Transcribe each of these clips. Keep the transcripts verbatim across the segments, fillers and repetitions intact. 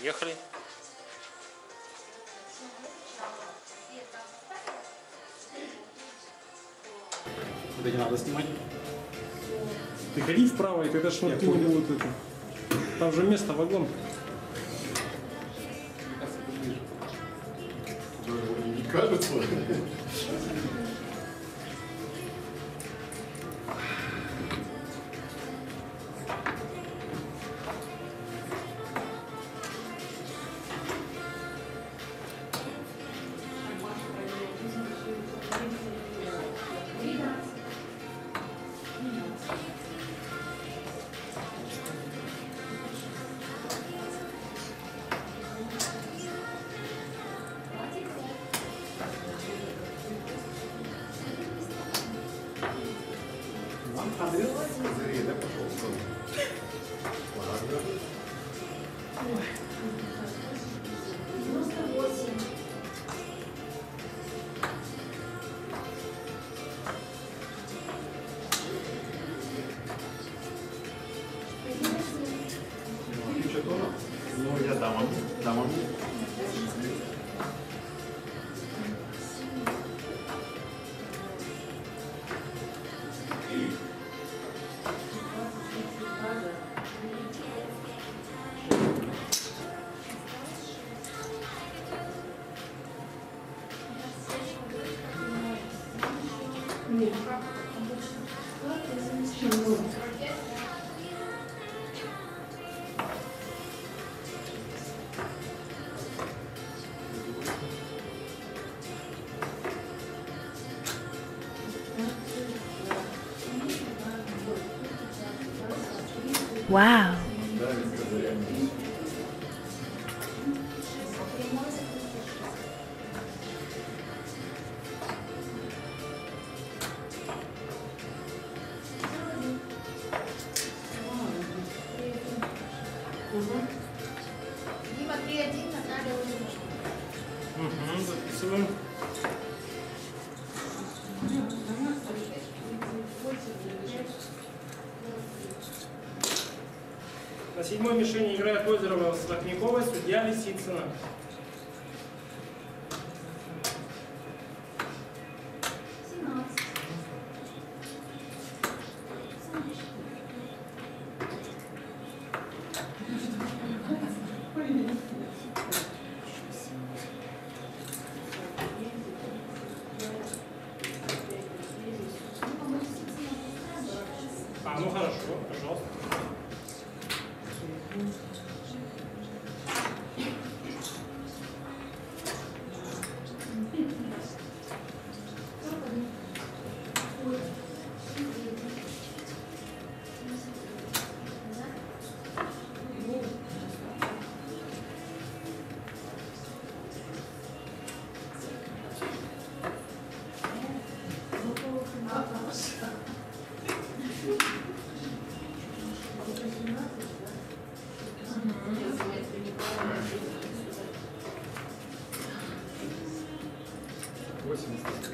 Ехали. Это не надо снимать. Ты ходи вправо, и тогда шнурки не будут это. Там же место, вагон. Не кажется. Ну, я дам вам. Дам вам. Нет, как обычно. Wow. Дима, три один, Наталья уже. Угу, записываем. На седьмой мишени играет Озерова с Лохняковой, судья Лисицына. А, ну хорошо, пожалуйста. восемьдесят.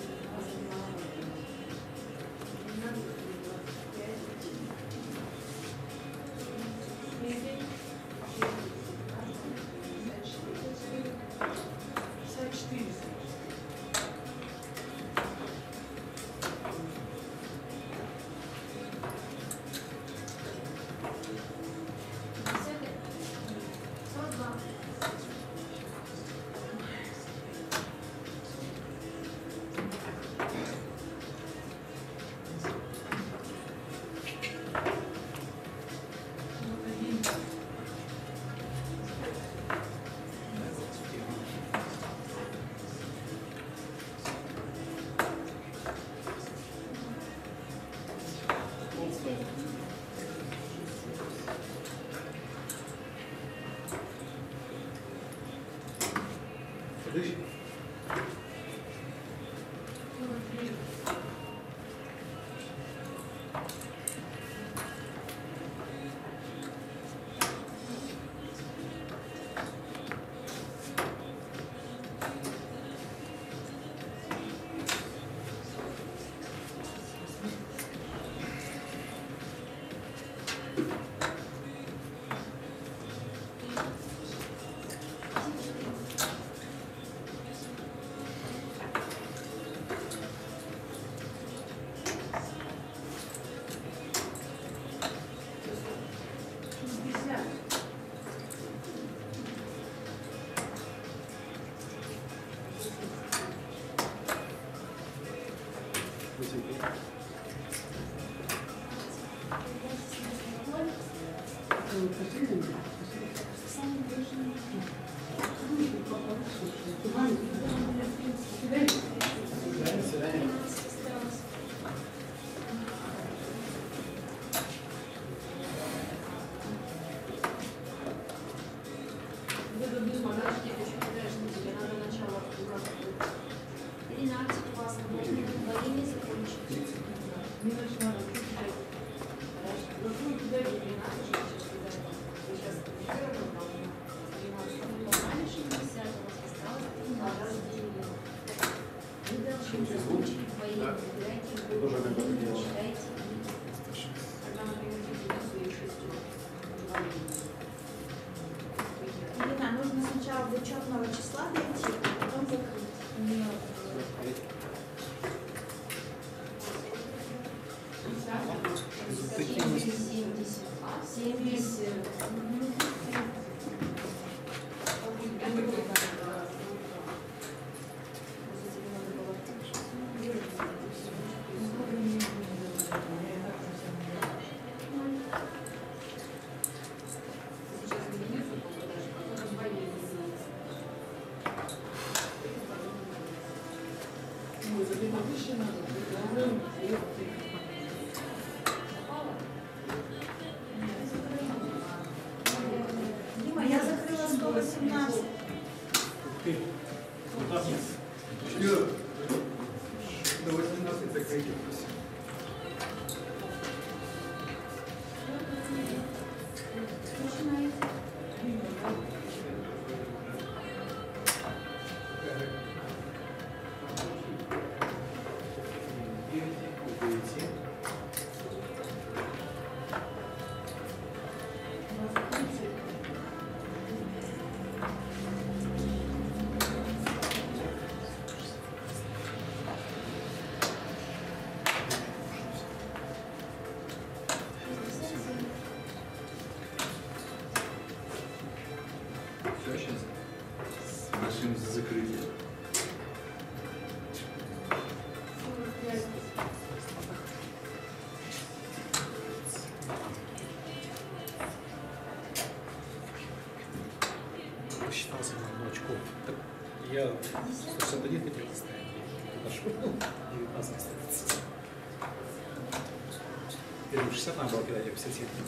Звук. Да. Тоже как бы дело. Ирина, нужно сначала до черного числа дойти, а потом закрыть. семьдесят. Дима, я закрыла сто восемнадцать. Ты. Вот так. До восемнадцати закрытия. Начинай. Все, сейчас начнем с закрытия. Посчитался на одну очко. Так я сто шестьдесят один хотел поставить. Подошел. девятнадцать остается. Первый шестьдесят надо было кидать, я пятьдесят семь.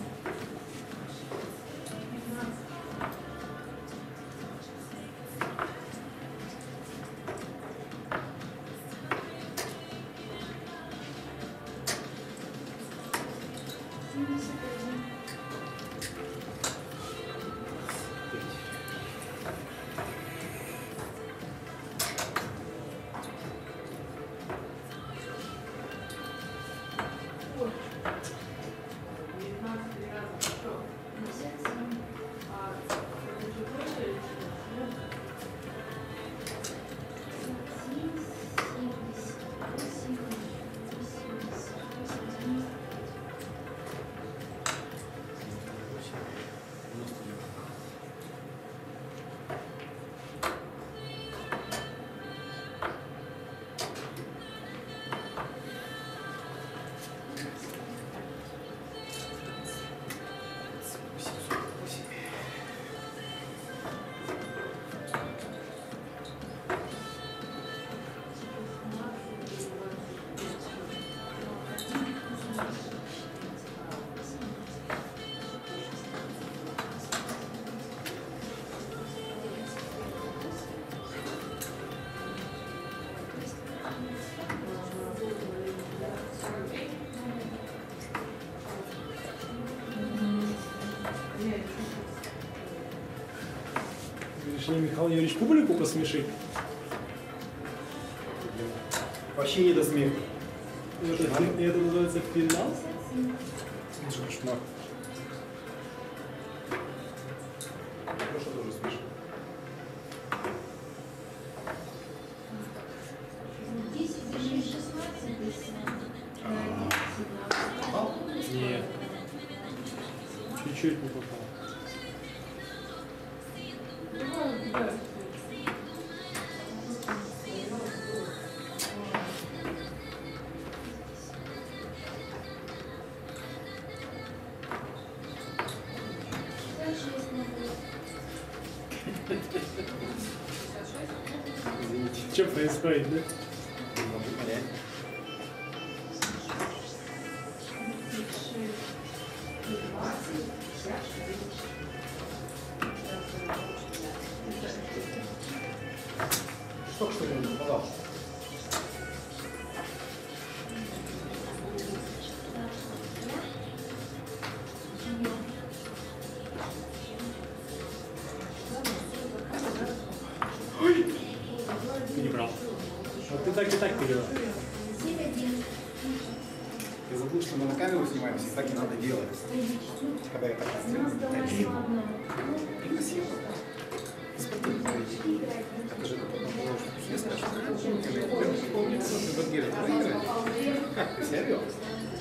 Решили Михаил Юрьевич публику посмешить. Вообще не до смеха. Это, фи- это называется финал. Это же кошмар. Прошлое тоже смешно. десять, даже шестнадцать, если. Нет. Чуть-чуть не попал. Извините. Что происходит, да? Не могу понять. Только что не попадал. Перебрал. Вот ты так и так перевел. Ты забыл, что мы на камеру снимаемся, и так не надо делать. Когда я так сделаю, красиво. Некрасиво. Спортивно. Это же потом положено. Все скажут, ты Бадгера, ты выиграешь? Как ты себя вел?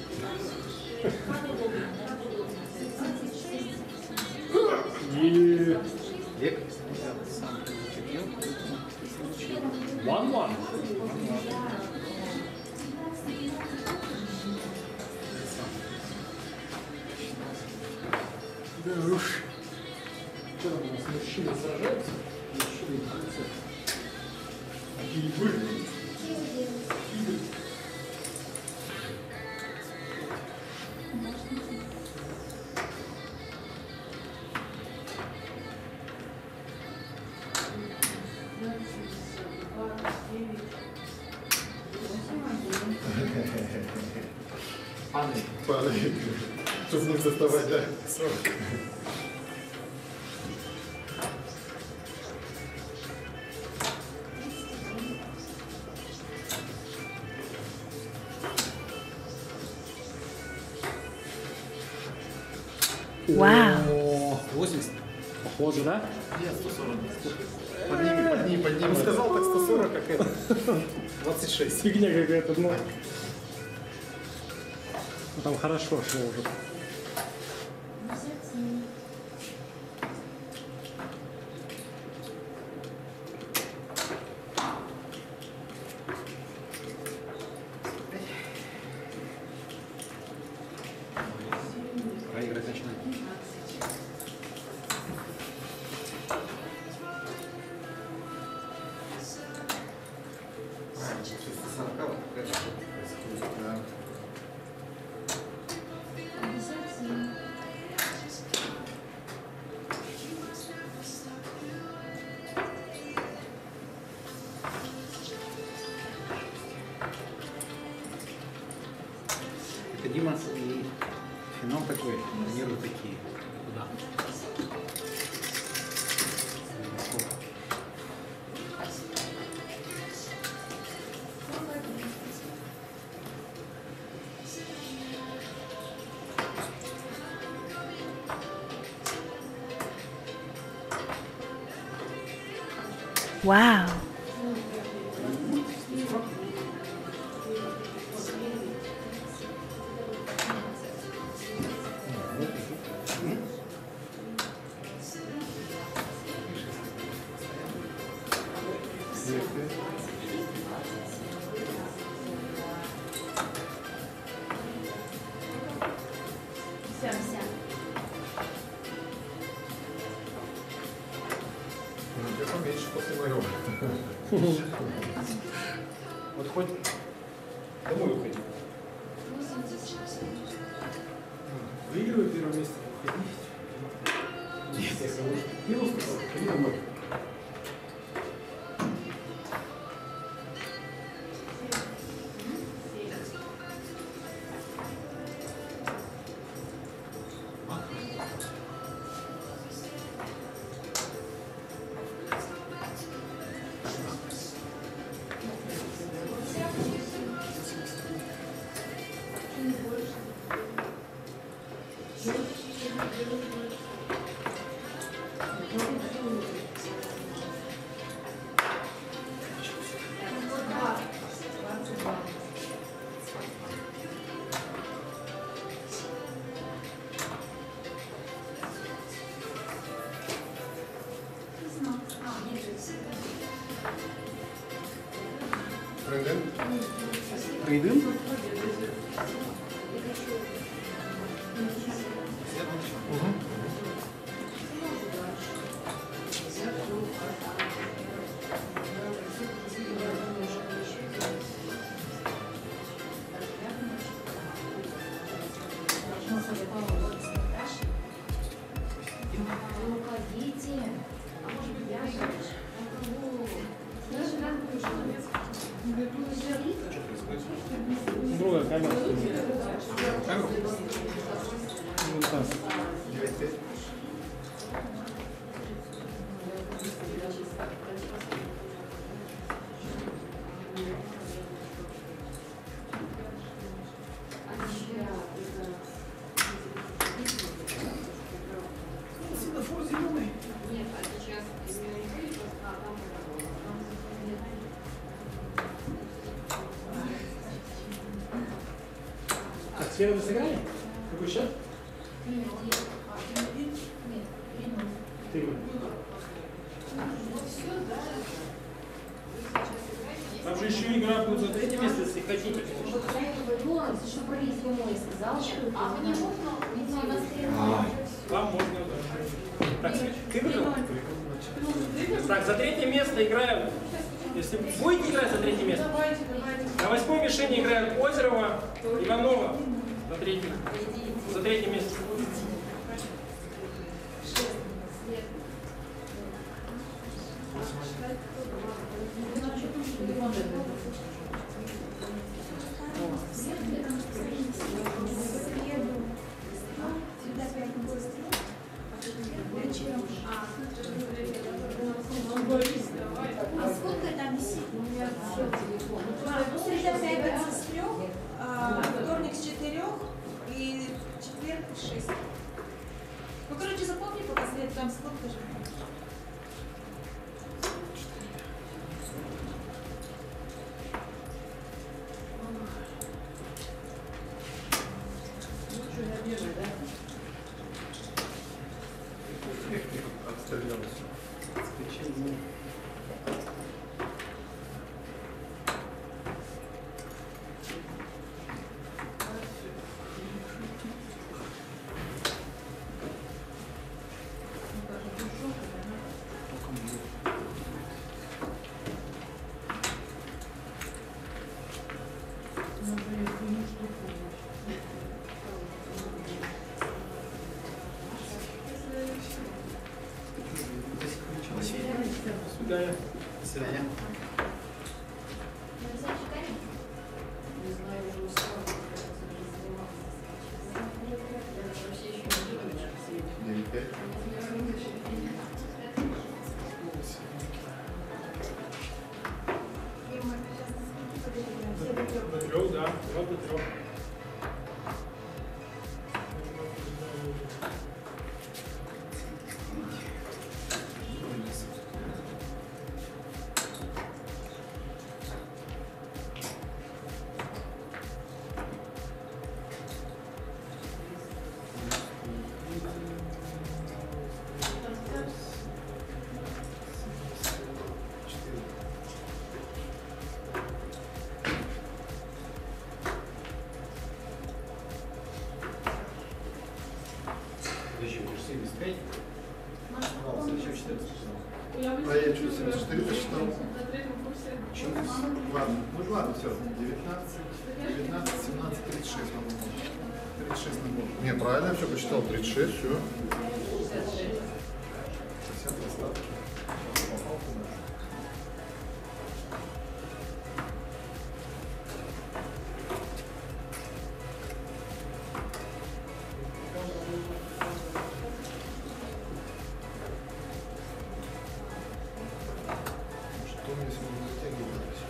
И... Век сам прикрепил. One-one. Да уж. Что там у нас мужчины сражаются? Мужчины борются. Такие были. Падай. Падает. Чтобы не заставать, да? Вау. восемьдесят. Похоже, да? Нет, сто сорок. Подними, подними, подними. Он сказал так сто сорок, как это. двадцать шесть. Фигня какая-то, ну. Ну, там хорошо шло уже. Пора играть начинать. Да. Это Дима и финал такой, нервы такие. Куда? Wow. Ну, я поменьше после моего. Вот хоть домой уходи. Выигрывай первое место. Минус сказал, ходи домой. Тренден? Трейдинг? Друга Первый сыграли? Какой счет? Три. Там же еще игра будет за третье место, если хотите, конечно. Вам можно, да. Так, ты выиграл? Так, за третье место играем. Если будете играть за третье место, на восьмой мишени играют Озерова, Иванова за третье, за третье место. А сколько там висит? Среда, пятница с трех, вторник с четырех и четверг с шести. Ну, короче, запомни, пока след там сколько же. Отстрелялся. Свидания. До свидания. девять пять. До трех, да, до трех. Подожди, вы же семьдесят пять? Пожалуйста, еще четырнадцать. А я что, семьдесят четыре посчитал? Ладно, ну ладно, все. девятнадцать, девятнадцать, семнадцать, тридцать шесть надо было. тридцать шесть надо было. Не, правильно я все посчитал. тридцать шесть, все. шестьдесят достаточно. Попал туда. Что мне сегодня затягивалось?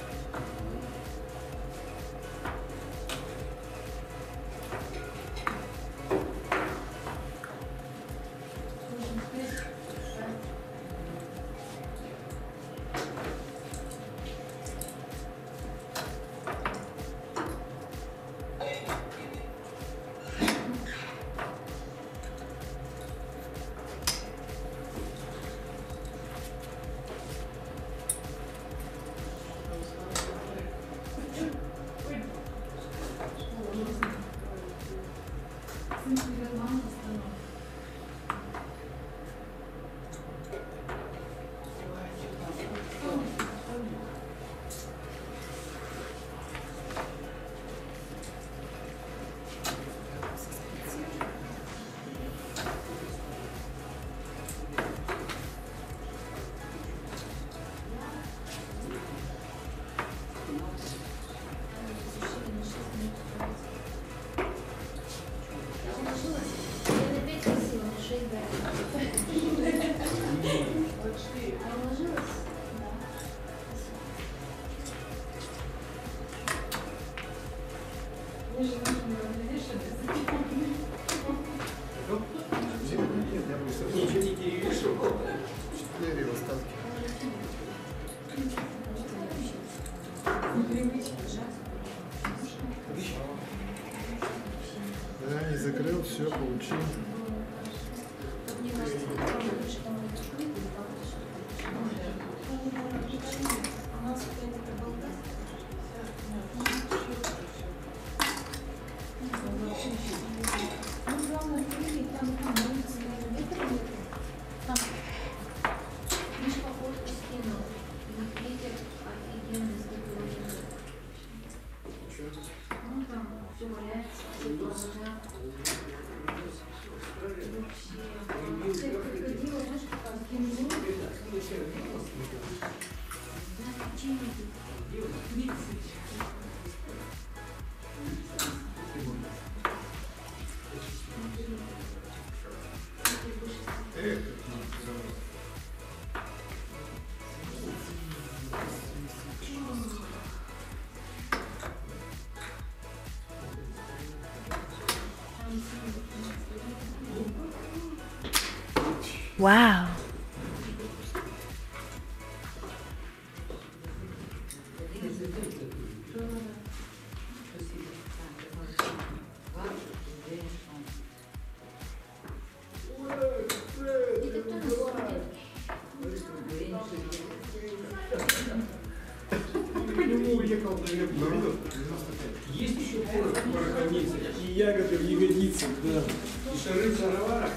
Все, получил. Wow. Есть еще порох в пороховнице, и ягоды в ягодицах, да. И шары в шароварах.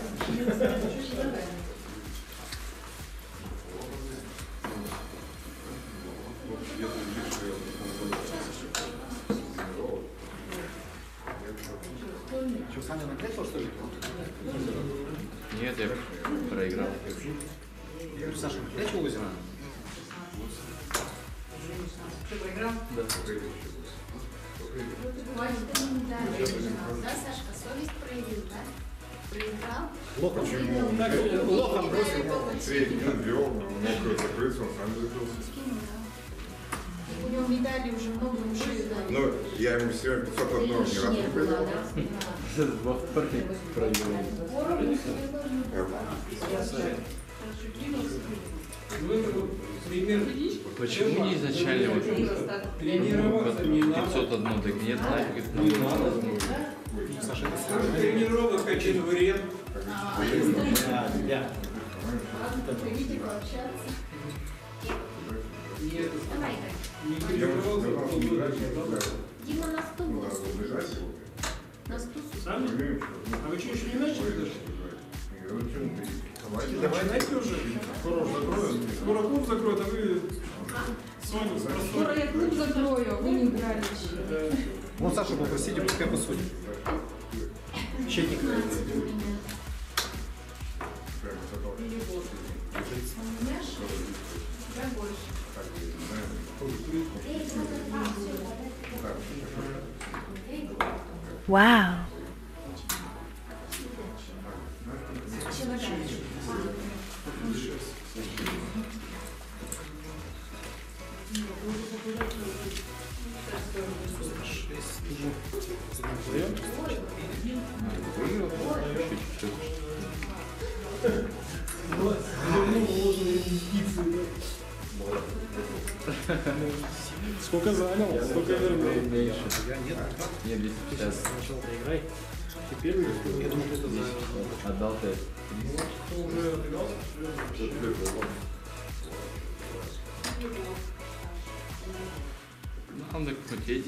Что, Саня накрепил, что ли? Нет, я проиграл. Саша, накрепил озеро? Ты проиграл? Да. Ваня, ты не дали, да, Сашка? Совесть проявил, да? Проиграл? Лохом. Почему? Так, Лохом бросил. Третий не вел, мог закрыться, он сам закрылся. Скинул, да? У него медали уже много, ему шею дали. Ну, я ему сегодня пятьсот одну ни разу не проиграл. Во вторник проиграл. Почему не изначально вот тренироваться не надо. пятьсот одну, так нет, нафиг, надо. Саша, это Тренировок один вред. Приходите пообщаться. Нет, Давай, не тренировался. Дима на стул. На стул. Сами? А вы что, еще не начали даже? Давайте, Начинайте уже. скоро закроем. Скоро клуб закроют, а вы Соню с Скоро простой. я клуб закрою, а вы не играли еще. Вон Сашу попросите, пускай посудит. Щетник. Wow. Сколько занял, сколько вернул. Меньше. Нет, двести пятьдесят. Сначала проиграй. Теперь я думаю, это за... Отдал ты. Уже отыгрался? Ну, там так крутить.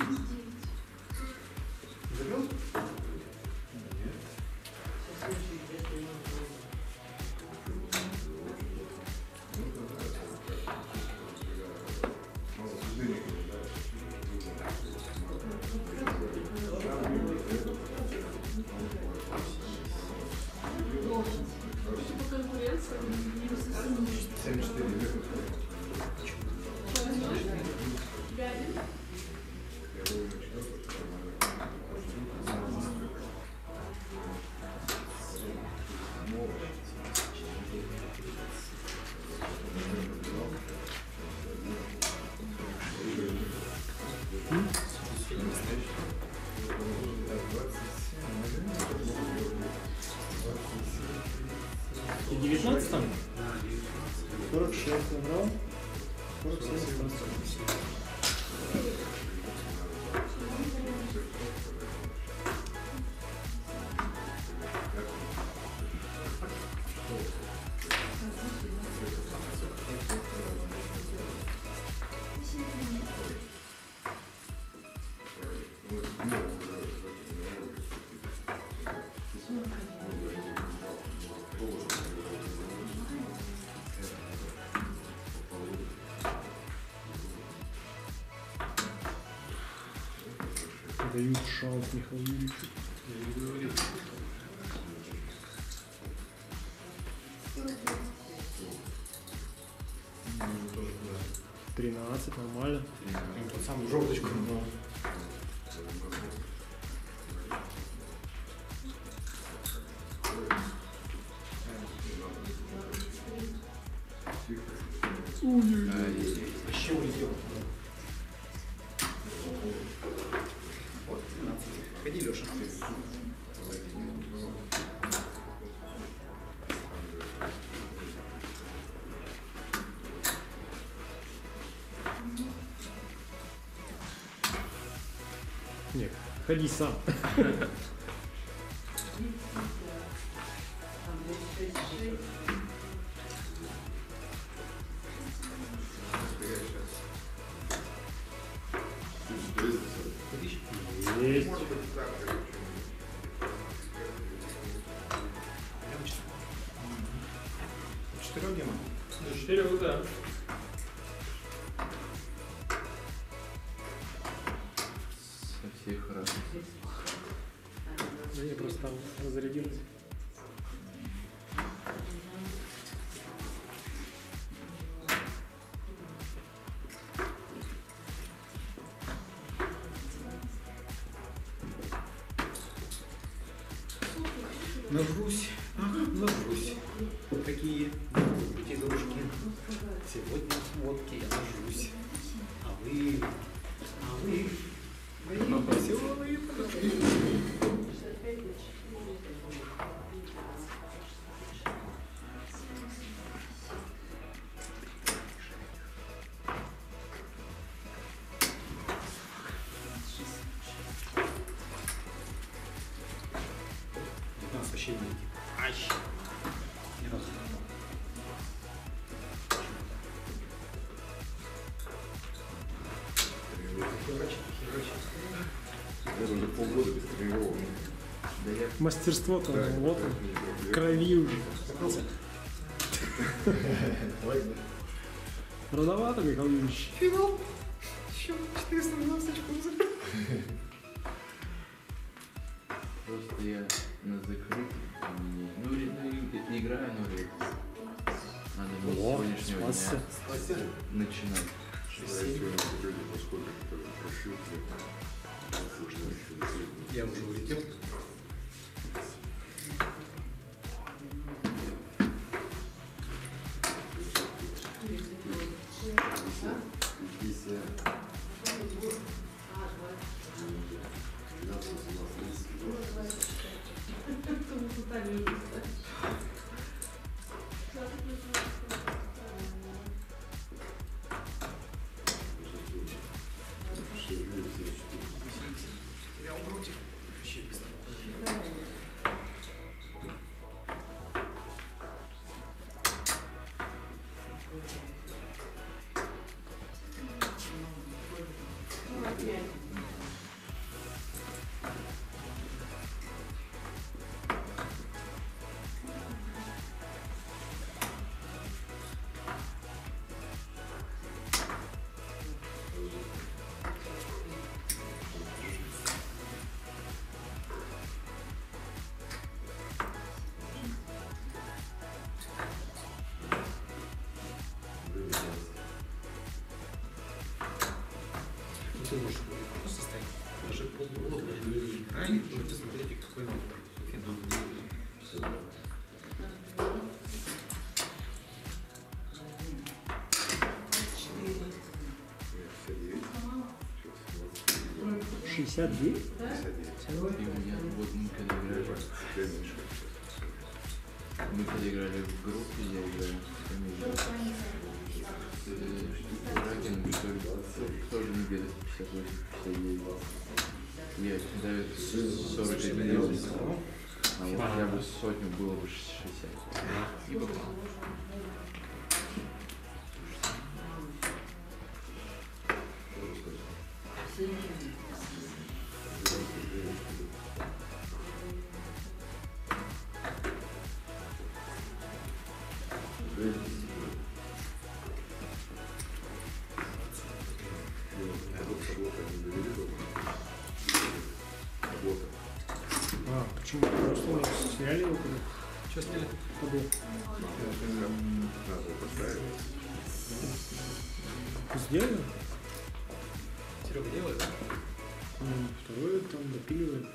И девятнадцать там? сорок шесть набрал. сорок семь. дают шанс Михаилу Юрьевичу. тринадцать, нормально. Тот самый желточку. Вообще улетел. Вот тринадцать. Ходи, Леша. Нет, ходи сам. Есть. Четырех гема. До четырех, да. Со всех раз. Да я просто там разрядился. Нажрусь, ах, нажрусь. Какие эти игрушки. Сегодня в водке я нажрусь. А вы, а вы, вы веселые. девятнадцать вообще не летит. Ай! Ни разу. Херачит, херачит. Я уже полгода без тренировок. Мастерство там, Да, вот да, он, да. в крови уже. Рановато, Михаил Юрьевич. Финал. Еще четыреста двенадцать очков. Просто я на закрытом не, ну, ре- ну, и- играю, но редко. Надо мне с О, сегодняшнего спасся. дня начинать. Я сегодня люди, поскольку которые прошил, Я уже улетел. Я убрутик. Вообще без того. Ну, ты можешь просто стоять. Даже полгода не играй, можете смотреть, какой номер. шестьдесят девять? И у меня вот мы когда играли, мы когда играли в группе, я играю с фамилией. Раген, тоже не где-то пятьдесят восемь пятьдесят девять. Я дает сорок один, а вот я бы сотню было бы шестьдесят. И попал. Сняли его куда? Что сняли? Табу. Надо поставить. Сделали? Серега делает? М, Второе там допиливаем.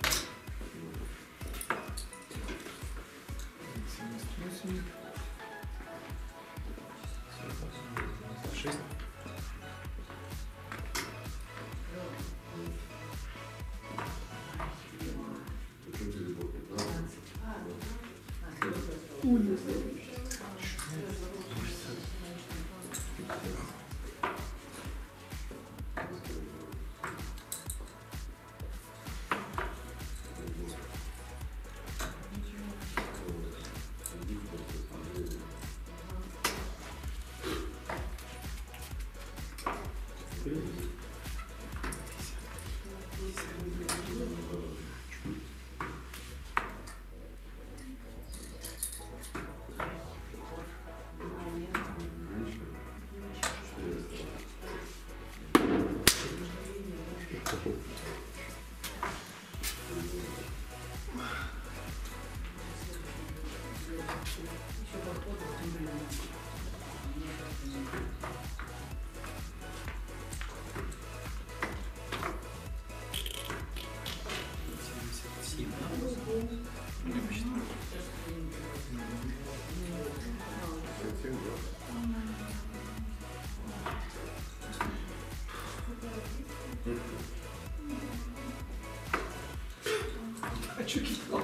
Шесть. Хочу кидал.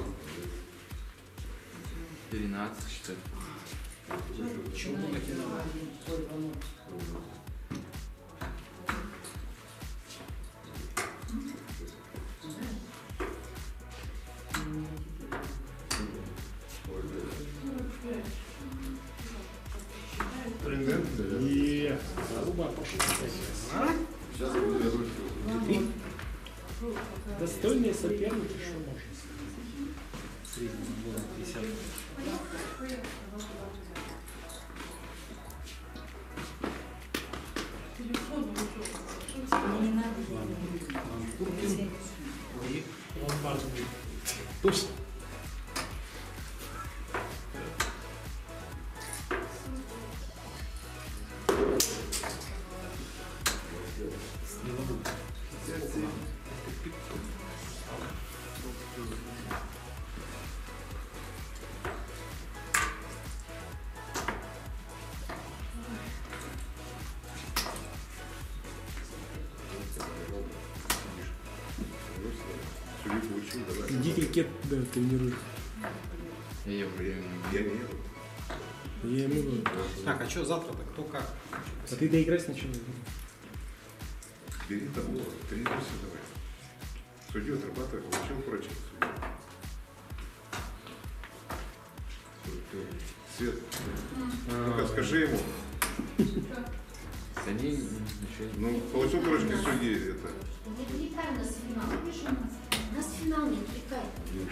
тринадцать, что ли? Чего много кинула? И заруба пошла. Сейчас буду я ручку. Достойные соперники, что можно. Средний набор пятьдесят. Ломбард. Точно. Иди крикет, да, тренируй. Я время. Я не еду. Я ему говорю. Так, а что завтра-то? Кто как? А ты доиграй сначала. Бери табло, тренируйся давай. Судью отрабатывай, получил прочее. Свет, ну-ка скажи ему. Да не, ничего. Ну, получил прочки судьи это. Не отвлекай нас в финал. Видишь, у нас? Нас в финал не отвлекай.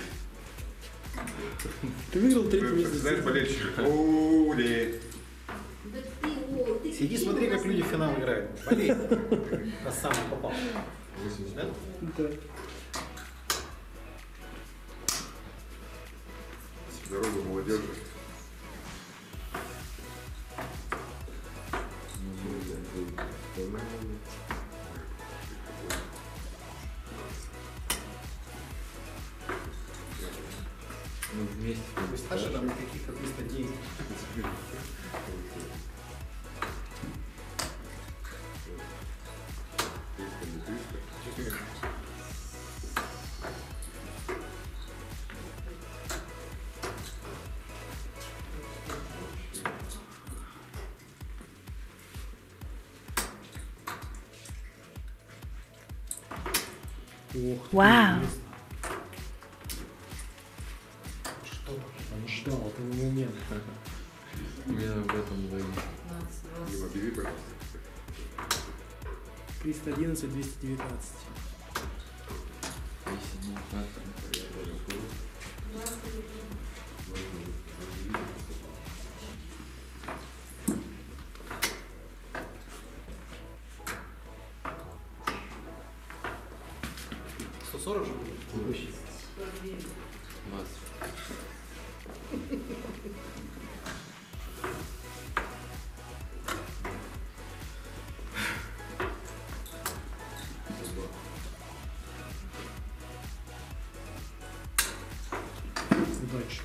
Ты выиграл третье Ты место. знаешь, болельщик. Оли. Да ты, о, ты Сиди, какие смотри, у как нас- люди в финал играют. Болей. Раз сам не попал. Да? Да. Дорогу молодежи. Ну, вместе. То есть Саша там каких-то триста денег. Ох, ты, Вау. интересно. Что? Он ждал этого момента. Именно в этом двойне. Дима, бери, пожалуйста. триста одиннадцать, двести девятнадцать. Если девятнадцать, сто сорок же будет? двадцать. Удачно.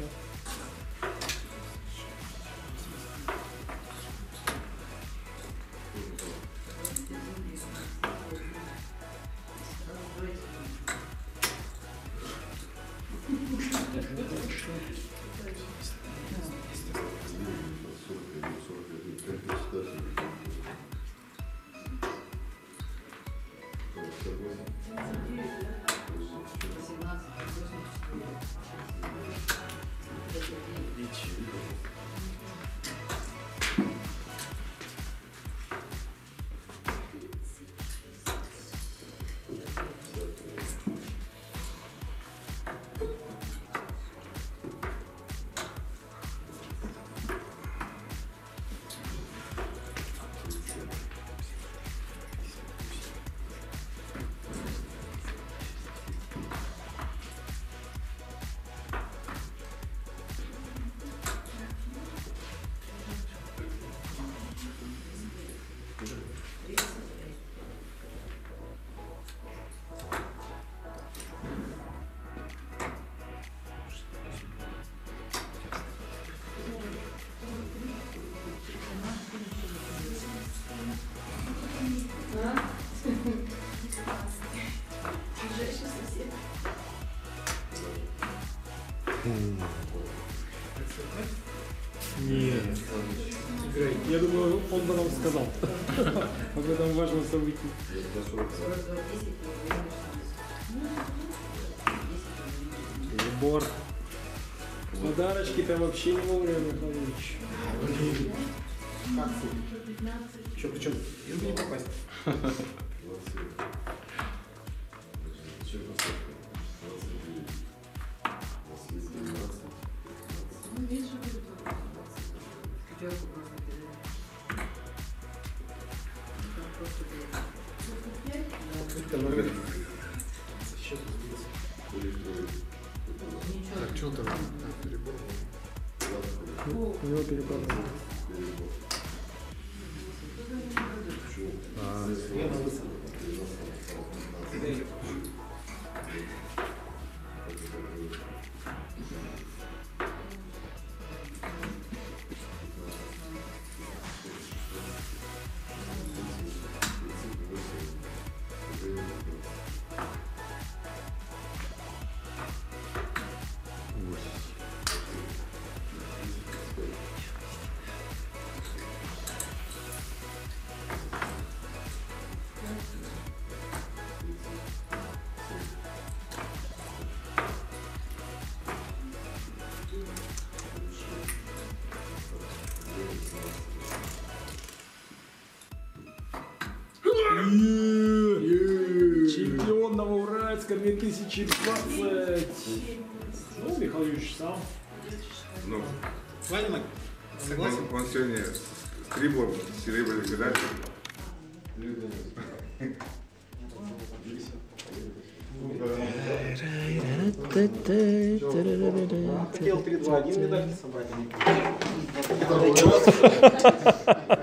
Нет. Я думаю, он бы нам сказал об этом важном событии. Сбор. Подарочки-то вообще не вовремя, Михайлович. Как Че, причем? Им не попасть. Так, что там? Перебор. У него перебор. Чемпион Новоуральска две тысячи двадцать. Ну, Михайлович сам. Ну, Владимир, согласен? он, он сегодня с триплом серебряной медалью. Хотел три два один медаль собрать.